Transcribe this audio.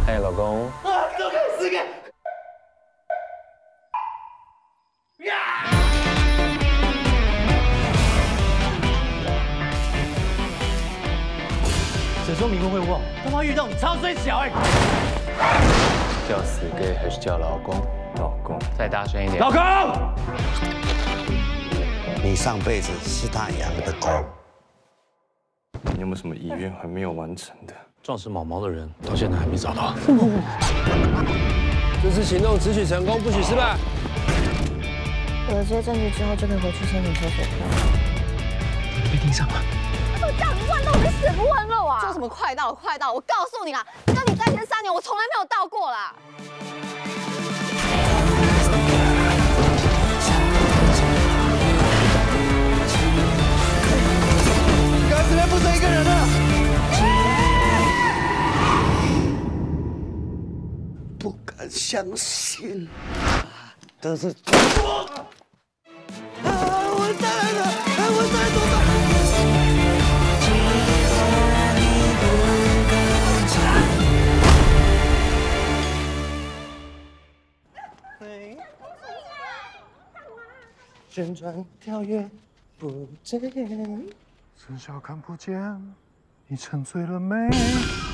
哎，老公。 啊，都开始个。 谁说冥婚会旺？他妈遇到你超衰小哎！ 叫死 gay 还是叫老公？老公，再大声一点。 老公， 你上辈子是他养的狗。 你有没有什么遗愿还没有完成的？ 撞死毛毛的人到现在还没找到。 这次行动只许成功，不许失败。 有了这些证据之后，就可以回去申请搜索票。 被盯上了。 我叫你问路，你死不问路啊！说什么快到了，快到了！我告诉你啦，跟你在一起3年，我从来没有到过啦。 刚这边不剩一个人了。 不敢相信，但是。我再来了，我再来多少？ 旋转跳跃，不遮掩。 至少看不见你沉醉了没。